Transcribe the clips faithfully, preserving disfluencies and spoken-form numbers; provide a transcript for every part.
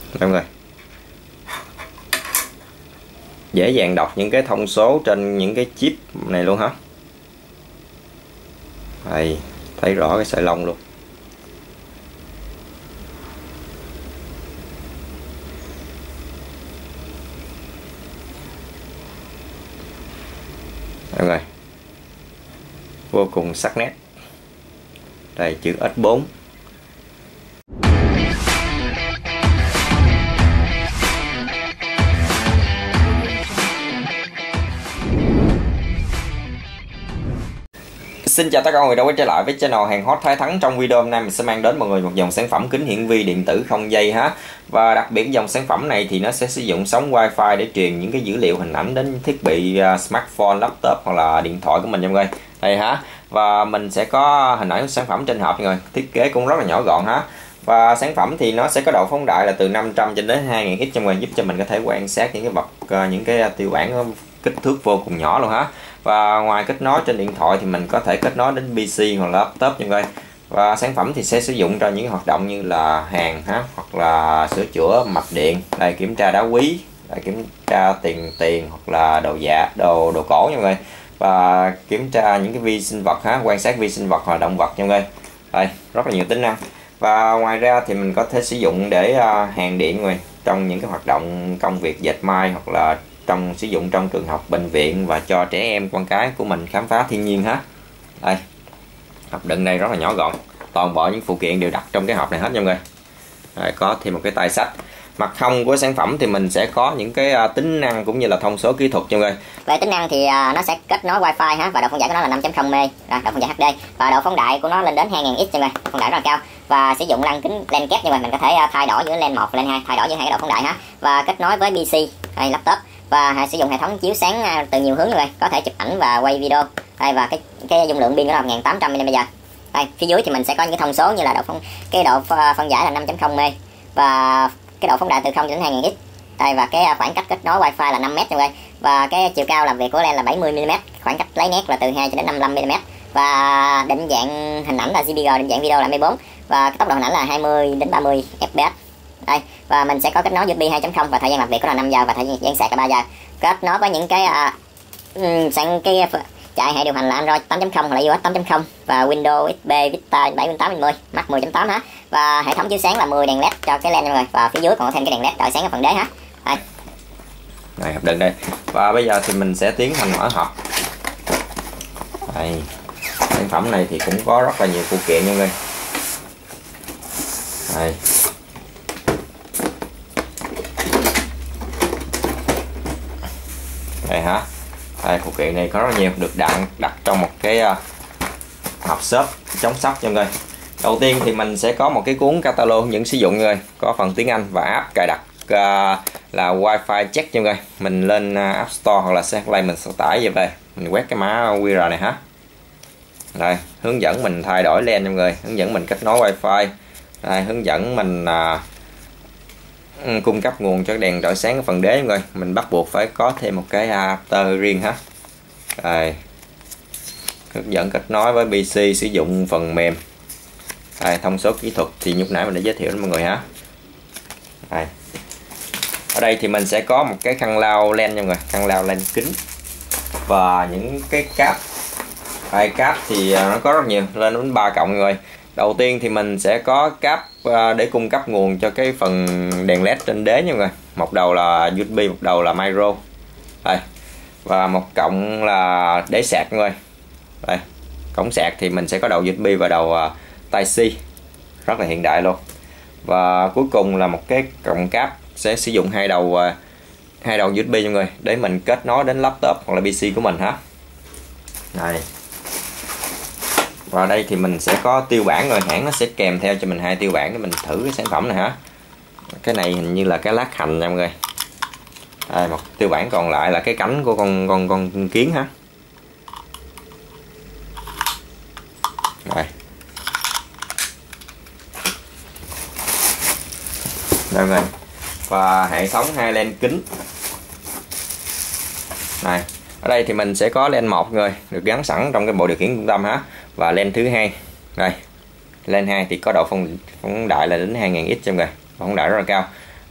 mọi người. Dễ dàng đọc những cái thông số trên những cái chip này luôn hả. Đây, thấy rõ cái sợi lông luôn. Mọi người, vô cùng sắc nét. Đây, chữ ích bốn. Xin chào tất cả mọi người đã quay trở lại với channel Hàng Hot Thái Thắng. Trong video hôm nay mình sẽ mang đến mọi người một dòng sản phẩm kính hiển vi điện tử không dây ha. Và đặc biệt dòng sản phẩm này thì nó sẽ sử dụng sóng Wi-Fi để truyền những cái dữ liệu hình ảnh đến thiết bị smartphone, laptop hoặc là điện thoại của mình nha mọi người. Đây ha. Và mình sẽ có hình ảnh sản phẩm trên hộp mọi người. Thiết kế cũng rất là nhỏ gọn ha. Và sản phẩm thì nó sẽ có độ phóng đại là từ năm trăm cho đến hai nghìn nits cho mọi người, giúp cho mình có thể quan sát những cái bậc những cái tiêu bản kích thước vô cùng nhỏ luôn ha. Và ngoài kết nối trên điện thoại thì mình có thể kết nối đến pê xê hoặc là laptop như vậy. Và sản phẩm thì sẽ sử dụng cho những hoạt động như là hàng ha, hoặc là sửa chữa mạch điện, đây kiểm tra đá quý, đây kiểm tra tiền tiền hoặc là đồ giả, đồ đồ cổ như vậy. Và kiểm tra những cái vi sinh vật ha, quan sát vi sinh vật hoặc động vật như vậy. Đây, rất là nhiều tính năng. Và ngoài ra thì mình có thể sử dụng để hàng điện rồi trong những cái hoạt động công việc dệt may, hoặc là trong sử dụng trong trường học, bệnh viện và cho trẻ em con cái của mình khám phá thiên nhiên hết. Đây, hộp đựng này rất là nhỏ gọn, toàn bộ những phụ kiện đều đặt trong cái hộp này hết nha mọi người. Đây, có thêm một cái tay sách. Mặt hông của sản phẩm thì mình sẽ có những cái uh, tính năng cũng như là thông số kỹ thuật nha mọi người. Về tính năng thì uh, nó sẽ kết nối wifi ha, và độ phân giải của nó là năm chấm không mê, rồi độ phân giải hát đê, và độ phóng đại của nó lên đến hai nghìn nits nha mọi người, phân đại rất là cao. Và sử dụng lăng kính lens kép như vậy, mình có thể uh, thay đổi giữa lens một và lens hai, thay đổi giữa hai cái độ phóng đại ha, và kết nối với pê xê hay laptop. Và sử dụng hệ thống chiếu sáng từ nhiều hướng rồi, có thể chụp ảnh và quay video. Đây, và cái cái dung lượng pin của nó là một nghìn tám trăm mi li am pe giờ. Đây, phía dưới thì mình sẽ có những cái thông số như là độ phóng cái độ phân giải là năm chấm không mê, và cái độ phóng đại từ không đến hai nghìn nits. Đây, và cái khoảng cách kết nối wifi là năm mét nha mọi người. Và cái chiều cao làm việc của lens là bảy mươi mi li mét, khoảng cách lấy nét là từ hai cho đến năm mươi lăm mi li mét. Và định dạng hình ảnh là giê pê giê, định dạng video là em pê bốn, và cái tốc độ hình ảnh là hai mươi đến ba mươi ép pê ét. Đây, và mình sẽ có kết nối u ét bê hai chấm không, và thời gian làm việc của nó là năm giờ, và thời gian sạc là ba giờ. Kết nối với những cái uh, sẵn cái chạy hệ điều hành là Android tám chấm không hoặc là iOS tám chấm không, và Windows ích pê Vista bảy tám trăm mười, Mac mười chấm tám ha. Và hệ thống chiếu sáng là mười đèn led cho cái lens nha mọi người, và phía dưới còn có thêm cái đèn led đợi sáng ở phần đế ha. Đây. Đây, hộp đựng đây. Và bây giờ thì mình sẽ tiến hành mở hộp. Đây. Sản phẩm này thì cũng có rất là nhiều phụ kiện nha mọi người. Đây. Đây hả. Đây, phụ kiện này có rất là nhiều, được đặt đặt trong một cái uh, hộp xốp chống sốc cho mọi người. Đầu tiên thì mình sẽ có một cái cuốn catalog những sử dụng người, có phần tiếng Anh và app cài đặt uh, là Wi-Fi check cho mọi người. Mình lên uh, App Store hoặc là Satellite mình sẽ tải về về, mình quét cái mã quy rờ này hả. Đây, hướng dẫn mình thay đổi lens cho mọi người, hướng dẫn mình kết nối Wi-Fi. Đây, hướng dẫn mình uh, cung cấp nguồn cho đèn rọi sáng ở phần đế mọi người. Mình bắt buộc phải có thêm một cái adapter riêng ha. Đây, hướng dẫn kết nối với pê xê sử dụng phần mềm. Đây, thông số kỹ thuật thì lúc nãy mình đã giới thiệu đến mọi người ha. Đây. Ở đây thì mình sẽ có một cái khăn lau len nha mọi người, khăn lau len kính và những cái cáp. Đây, cáp thì nó có rất nhiều, lên đến ba cộng mọi người. Đầu tiên thì mình sẽ có cáp để cung cấp nguồn cho cái phần đèn led trên đế nha mọi người. Một đầu là u ét bê, một đầu là micro. Đây. Và một cộng là để sạc mọi người. Đây. Cổng sạc thì mình sẽ có đầu u ét bê và đầu Type-C. Rất là hiện đại luôn. Và cuối cùng là một cái cổng cáp sẽ sử dụng hai đầu hai đầu u ét bê mọi người, để mình kết nối đến laptop hoặc là pê xê của mình ha. Đây. Và đây thì mình sẽ có tiêu bản rồi, hãng nó sẽ kèm theo cho mình hai tiêu bản để mình thử cái sản phẩm này hả. Cái này hình như là cái lát hành nha mọi người. Đây, một tiêu bản còn lại là cái cánh của con con con kiến ha. Đây. Đây rồi. Và hệ thống hai lens kính. Này, ở đây thì mình sẽ có lens một người được gắn sẵn trong cái bộ điều khiển trung tâm ha, và lens thứ hai. Đây. Lens hai thì có độ phóng phóng đại là đến hai nghìn nits cho mọi người, phóng đại rất là cao.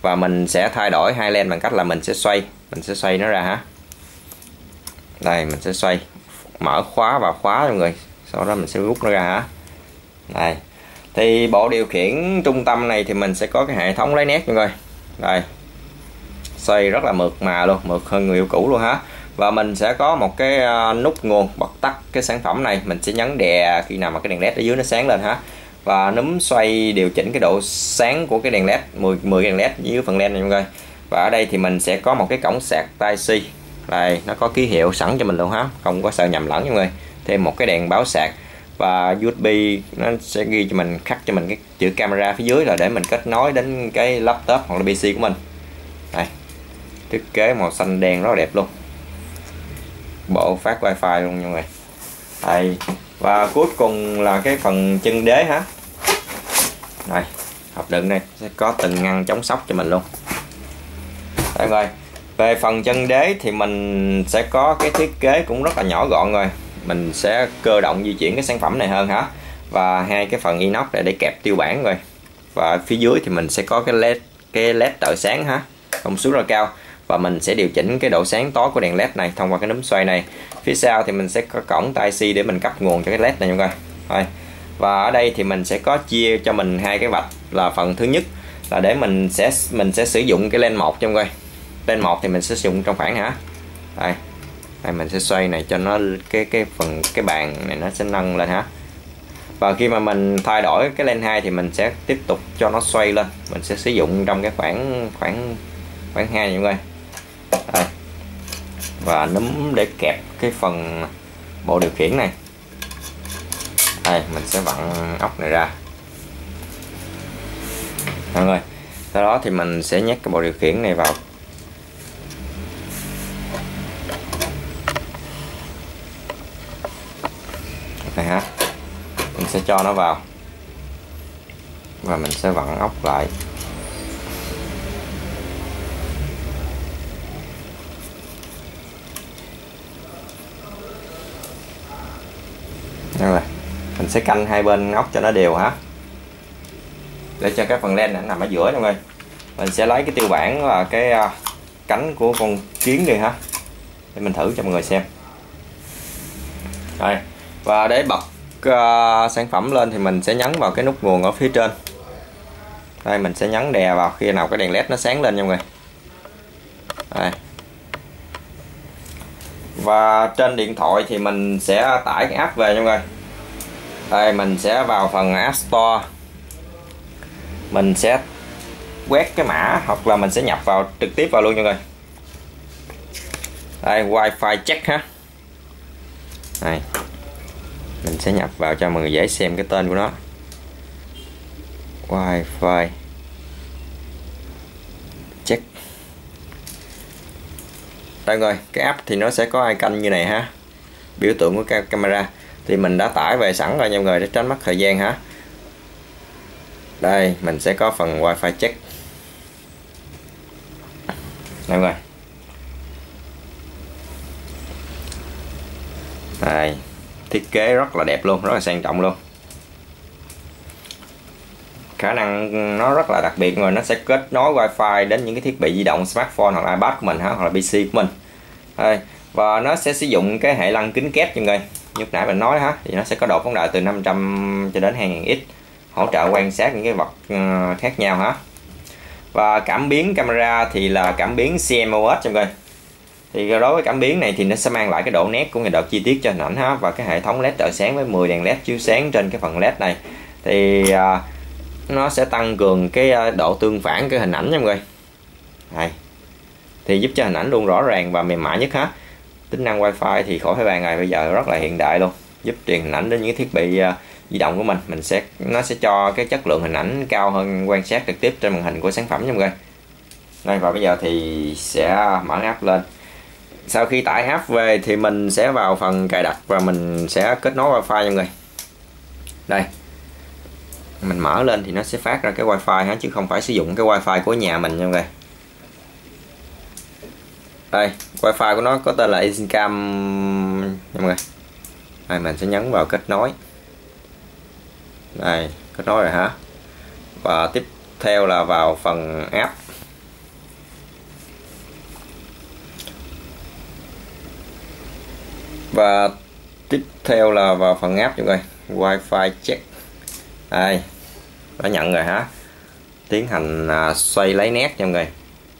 Và mình sẽ thay đổi hai len bằng cách là mình sẽ xoay, mình sẽ xoay nó ra ha. Đây, mình sẽ xoay, mở khóa và khóa mọi người, sau đó mình sẽ rút nó ra hả. Đây, thì bộ điều khiển trung tâm này thì mình sẽ có cái hệ thống lấy nét mọi người. Đây, xoay rất là mượt mà luôn, mượt hơn người yêu cũ luôn ha. Và mình sẽ có một cái nút nguồn bật tắt cái sản phẩm này, mình sẽ nhấn đè khi nào mà cái đèn led ở dưới nó sáng lên ha. Và núm xoay điều chỉnh cái độ sáng của cái đèn led, mười, mười đèn led dưới phần len này mọi người. Và ở đây thì mình sẽ có một cái cổng sạc Type-C. Đây, nó có ký hiệu sẵn cho mình luôn ha, không có sợ nhầm lẫn mọi người. Thêm một cái đèn báo sạc và u ét bê, nó sẽ ghi cho mình, khắc cho mình cái chữ camera phía dưới là để mình kết nối đến cái laptop hoặc là pê xê của mình. Đây, thiết kế màu xanh đen rất là đẹp luôn, bộ phát wifi luôn mọi người. Đây, và cuối cùng là cái phần chân đế ha. Đây, hộp đựng này sẽ có từng ngăn chống sốc cho mình luôn. Đây rồi, về phần chân đế thì mình sẽ có cái thiết kế cũng rất là nhỏ gọn rồi. Mình sẽ cơ động di chuyển cái sản phẩm này hơn hả. Và hai cái phần inox này để kẹp tiêu bản rồi. Và phía dưới thì mình sẽ có cái led, cái led trợ sáng ha, công suất rất cao. Và mình sẽ điều chỉnh cái độ sáng tối của đèn led này thông qua cái núm xoay này. Phía sau thì mình sẽ có cổng Type-C để mình cấp nguồn cho cái led này mọi người. Rồi. Và ở đây thì mình sẽ có chia cho mình hai cái vạch, là phần thứ nhất là để mình sẽ mình sẽ sử dụng cái len một cho mọi người. Len một thì mình sẽ sử dụng trong khoảng hả. Đây. Đây mình sẽ xoay này cho nó cái cái phần cái bàn này nó sẽ nâng lên hả. Và khi mà mình thay đổi cái len hai thì mình sẽ tiếp tục cho nó xoay lên. Mình sẽ sử dụng trong cái khoảng khoảng khoảng hai mọi người. Đây. Và núm để kẹp cái phần bộ điều khiển này. Đây mình sẽ vặn ốc này ra mọi người. Sau đó thì mình sẽ nhét cái bộ điều khiển này vào. Đây ha, mình sẽ cho nó vào và mình sẽ vặn ốc lại. Đây rồi, mình sẽ canh hai bên ốc cho nó đều hả, để cho cái phần len này nằm ở giữa mọi người. Mình sẽ lấy cái tiêu bản và cái cánh của con kiến đi ha, để mình thử cho mọi người xem. Đây. Và để bật uh, sản phẩm lên thì mình sẽ nhấn vào cái nút nguồn ở phía trên. Đây mình sẽ nhấn đè vào khi nào cái đèn led nó sáng lên nha mọi người. Đây. Và trên điện thoại thì mình sẽ tải cái app về nha mọi người. Đây mình sẽ vào phần App Store. Mình sẽ quét cái mã hoặc là mình sẽ nhập vào trực tiếp vào luôn nha mọi người. Đây Wi-Fi check ha. Đây. Mình sẽ nhập vào cho mọi người dễ xem cái tên của nó. Wi-Fi check. Đây rồi, cái app thì nó sẽ có icon như này ha, biểu tượng của camera. Thì mình đã tải về sẵn rồi nha mọi người, để tránh mất thời gian ha. Đây, mình sẽ có phần Wi-Fi check. Đây rồi. Đây, thiết kế rất là đẹp luôn, rất là sang trọng luôn. Khả năng nó rất là đặc biệt rồi, nó sẽ kết nối Wi-Fi đến những cái thiết bị di động, smartphone hoặc là iPad của mình ha, hoặc là pê xê của mình. Đây. Và nó sẽ sử dụng cái hệ lăng kính kép cho người. Như nãy mình nói ha, thì nó sẽ có độ phóng đại từ năm trăm cho đến hai nghìn nit, hỗ trợ quan sát những cái vật khác nhau ha. Và cảm biến camera thì là cảm biến xê em ô ét cho người. Thì đối với cảm biến này thì nó sẽ mang lại cái độ nét cũng như độ chi tiết cho hình ảnh ha. Và cái hệ thống led trợ sáng với mười đèn led chiếu sáng trên cái phần led này thì uh, nó sẽ tăng cường cái độ tương phản cái hình ảnh nha mọi người. Đây. Thì giúp cho hình ảnh luôn rõ ràng và mềm mại nhất ha. Tính năng Wi-Fi thì khỏi phải bàn rồi, bây giờ rất là hiện đại luôn, giúp truyền hình ảnh đến những thiết bị uh, di động của mình. Mình sẽ nó sẽ cho cái chất lượng hình ảnh cao hơn quan sát trực tiếp trên màn hình của sản phẩm nha mọi người. Đây, và bây giờ thì sẽ mở app lên. Sau khi tải app về thì mình sẽ vào phần cài đặt và mình sẽ kết nối Wi-Fi nha mọi người. Đây. Mình mở lên thì nó sẽ phát ra cái Wi-Fi ha, chứ không phải sử dụng cái Wi-Fi của nhà mình nha mọi người. Đây, Wi-Fi của nó có tên là EasyCam nha mọi người. Đây, mình sẽ nhấn vào kết nối. Đây, kết nối rồi hả. Và tiếp theo là vào phần app. Và tiếp theo là vào phần áp cho mọi người, Wi-Fi check. Đây, nó nhận rồi hả, tiến hành à, xoay lấy nét cho mọi người.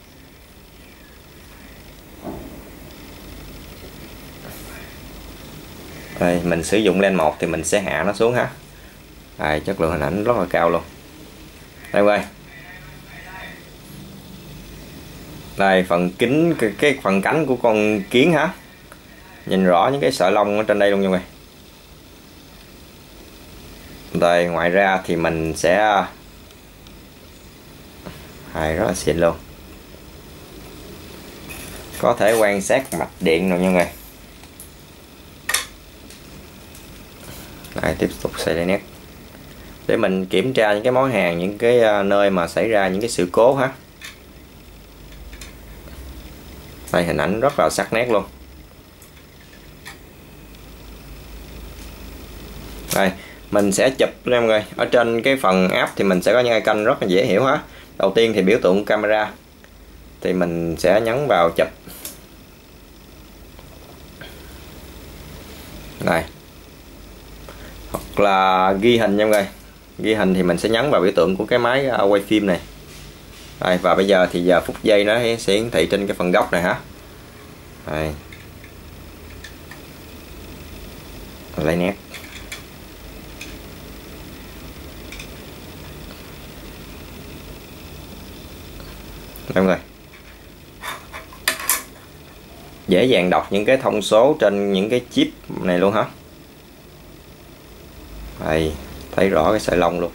Đây, mình sử dụng lens một thì mình sẽ hạ nó xuống ha. Đây, chất lượng hình ảnh rất là cao luôn. Đây mọi người, đây phần kính, cái, cái phần cánh của con kiến hả, nhìn rõ những cái sợi lông ở trên đây luôn nha mọi người. Đây, ngoài ra thì mình sẽ hay rất là xịn luôn, có thể quan sát mạch điện rồi nha mọi người. Đây, tiếp tục xoay lại nét để mình kiểm tra những cái món hàng, những cái nơi mà xảy ra những cái sự cố ha. Đây, hình ảnh rất là sắc nét luôn. Đây, mình sẽ chụp nha mọi người. Ở trên cái phần app thì mình sẽ có những icon rất là dễ hiểu ha. Đầu tiên thì biểu tượng camera, thì mình sẽ nhấn vào chụp. Đây, hoặc là ghi hình nha mọi người. Ghi hình thì mình sẽ nhấn vào biểu tượng của cái máy quay phim này. Đây, và bây giờ thì giờ phút giây nó sẽ hiển thị trên cái phần góc này hả. Đây, lấy nét. Đây mọi người, dễ dàng đọc những cái thông số trên những cái chip này luôn hả. Đây, thấy rõ cái sợi lông luôn.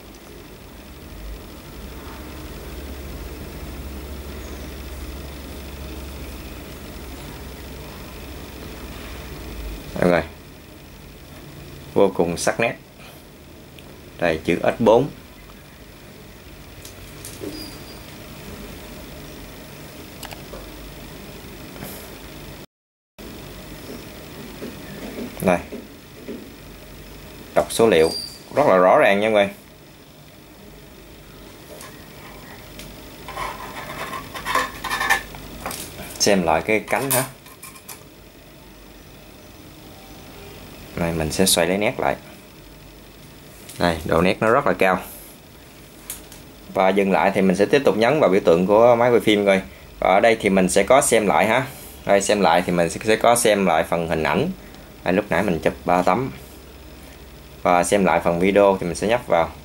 Đây mọi người, vô cùng sắc nét. Đây, chữ ích bốn. Đây, đọc số liệu rất là rõ ràng nha mọi người. Xem lại cái cánh hả. Này, mình sẽ xoay lấy nét lại. Đây, độ nét nó rất là cao. Và dừng lại thì mình sẽ tiếp tục nhấn vào biểu tượng của máy quay phim rồi. Và ở đây thì mình sẽ có xem lại ha. Đây, xem lại thì mình sẽ có xem lại phần hình ảnh. Đây, lúc nãy mình chụp ba tấm. Và xem lại phần video thì mình sẽ nhấp vào.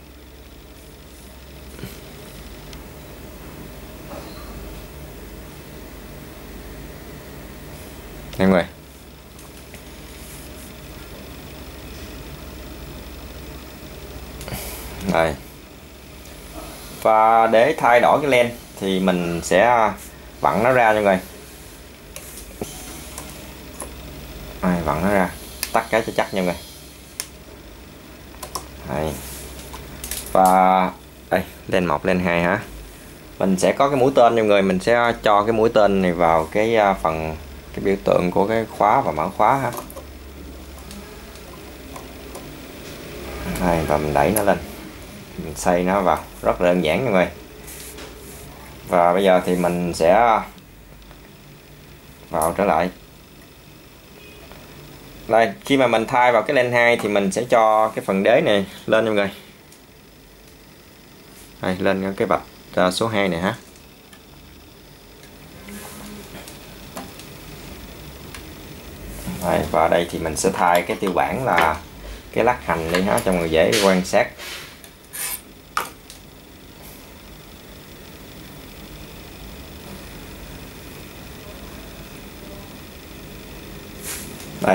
Đây mọi người. Đây. Và để thay đổi cái lens thì mình sẽ vặn nó ra nha mọi người. Đây, vặn nó ra, tắt cái cho chắc nha mọi người. Đây. Và đây, lens một, lens hai hả. Mình sẽ có cái mũi tên nha mọi người, mình sẽ cho cái mũi tên này vào cái phần cái biểu tượng của cái khóa và mã khóa ha. Đây, và mình đẩy nó lên, mình xoay nó vào, rất là đơn giản mọi người. Và bây giờ thì mình sẽ vào trở lại. Đây, khi mà mình thay vào cái lens hai thì mình sẽ cho cái phần đế này lên mọi người. Đây, lên cái bạch số hai này ha. Đây, và đây thì mình sẽ thay cái tiêu bản là cái lắc hành đi ha, cho mọi người dễ quan sát. Đây.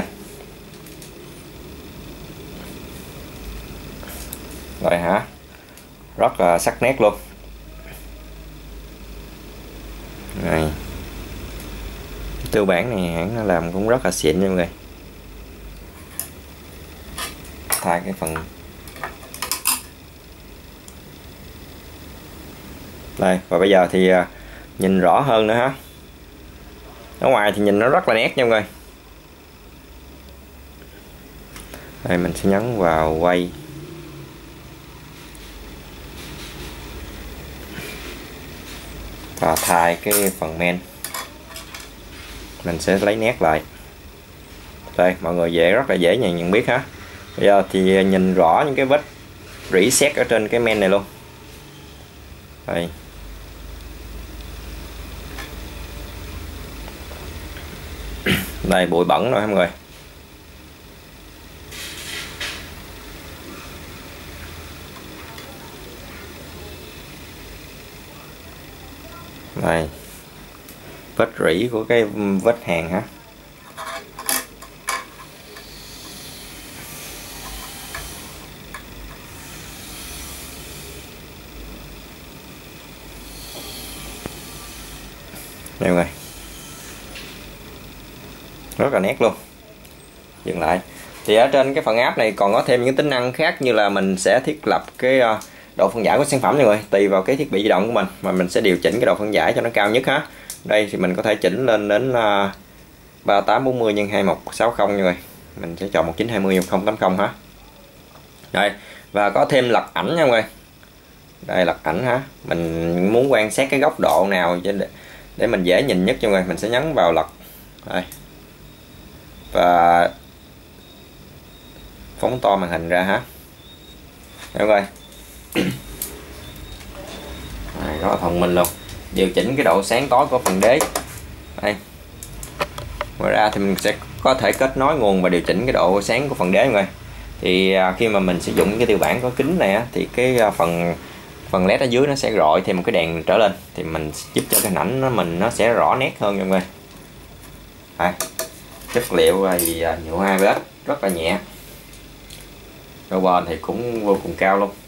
Rồi hả, rất là sắc nét luôn. Này, tiêu bản này hãng nó làm cũng rất là xịn nha mọi người. Thay cái phần đây, và bây giờ thì nhìn rõ hơn nữa ha. Ở ngoài thì nhìn nó rất là nét nha mọi người. Đây, mình sẽ nhấn vào quay. Và thay cái phần men, mình sẽ lấy nét lại. Đây mọi người dễ rất là dễ nhận nhận biết ha. Bây giờ thì nhìn rõ những cái vết rỉ sét ở trên cái men này luôn. Đây. Đây bụi bẩn rồi mọi người. Đây. Vết rỉ của cái vết hàn ha. Đây mọi người. Rất là nét luôn. Dừng lại. Thì ở trên cái phần áp này còn có thêm những tính năng khác, như là mình sẽ thiết lập cái độ phân giải của sản phẩm mọi người, tùy vào cái thiết bị di động của mình mà mình sẽ điều chỉnh cái độ phân giải cho nó cao nhất ha. Đây thì mình có thể chỉnh lên đến ba tám bốn mươi nhân hai một sáu không mọi người. Mình sẽ chọn một chín hai mươi nhân không tám không ha. Đây, và có thêm lật ảnh nha mọi người. Đây lật ảnh ha. Mình muốn quan sát cái góc độ nào để, để mình dễ nhìn nhất cho mọi người, mình sẽ nhấn vào lật. Đây. Và phóng to màn hình ra ha. Đây mọi người. Đây, rất là thông minh luôn. Điều chỉnh cái độ sáng tối của phần đế. Đây. Ngoài ra thì mình sẽ có thể kết nối nguồn và điều chỉnh cái độ sáng của phần đế mọi người. Thì khi mà mình sử dụng cái tiêu bản có kính này á, thì cái phần phần led ở dưới nó sẽ rọi thêm một cái đèn trở lên, thì mình giúp cho cái hình ảnh nó mình nó sẽ rõ nét hơn mọi người. Đây. Chất liệu thì nhựa hai bê ét rất là nhẹ, độ bền thì cũng vô cùng cao luôn.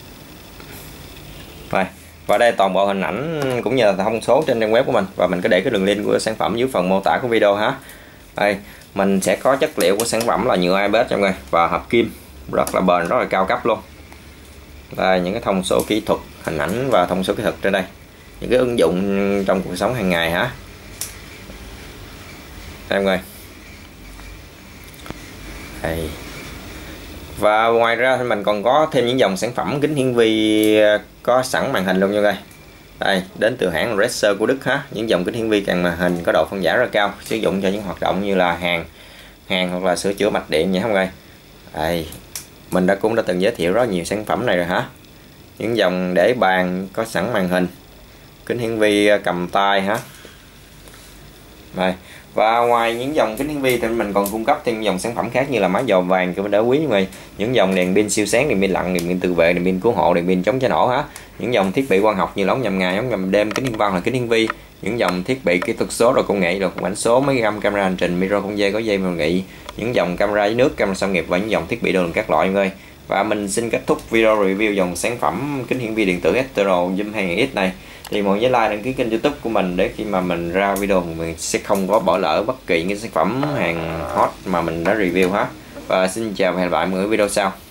Đây. Và đây toàn bộ hình ảnh cũng như là thông số trên trang web của mình, và mình có để cái đường link của sản phẩm dưới phần mô tả của video ha. Đây, mình sẽ có chất liệu của sản phẩm là nhựa a bê ét cho mọi người và hợp kim, rất là bền, rất là cao cấp luôn. Đây, những cái thông số kỹ thuật, hình ảnh và thông số kỹ thuật trên đây, những cái ứng dụng trong cuộc sống hàng ngày hả. Đây mọi người. Đây. Và ngoài ra thì mình còn có thêm những dòng sản phẩm kính hiển vi có sẵn màn hình luôn nha mọi người. Đây, đến từ hãng Razer của Đức ha. Những dòng kính hiển vi càng màn hình có độ phân giải rất cao, sử dụng cho những hoạt động như là hàng hàng hoặc là sửa chữa mạch điện vậy không mọi người. Đây, mình đã cũng đã từng giới thiệu rất nhiều sản phẩm này rồi hả. Những dòng để bàn có sẵn màn hình, kính hiển vi cầm tay hả. Đây. Và ngoài những dòng kính hiển vi thì mình còn cung cấp thêm những dòng sản phẩm khác như là máy dò vàng của đá quý mọi người, những dòng đèn pin siêu sáng, đèn pin lặn, đèn pin tự vệ, đèn pin cứu hộ, đèn pin chống cháy nổ hả, những dòng thiết bị quang học như ống nhòm ngày, ống nhòm đêm, kính hiển văn là kính hiển vi, những dòng thiết bị kỹ thuật số rồi công nghệ, rồi ảnh số, máy gam, camera hành trình, micro không dây có dây màu nghị, những dòng camera dưới nước, camera công nghiệp và những dòng thiết bị đồ đường các loại mọi người. Và mình xin kết thúc video review dòng sản phẩm kính hiển vi điện tử Astro Zoom hai nghìn X này. Thì mọi người nhớ like đăng ký kênh YouTube của mình để khi mà mình ra video mình sẽ không có bỏ lỡ bất kỳ những sản phẩm hàng hot mà mình đã review hết. Và xin chào và hẹn gặp lại mọi người ở video sau.